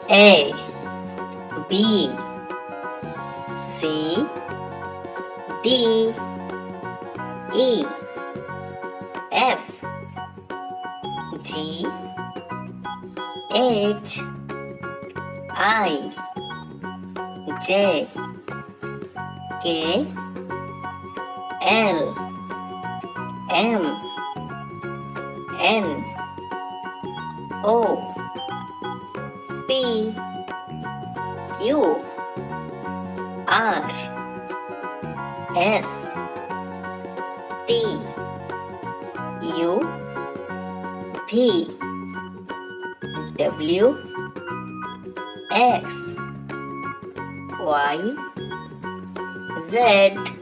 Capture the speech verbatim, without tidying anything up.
A B C D E F G H I J K L M N O P Q R S T U V W X Y Z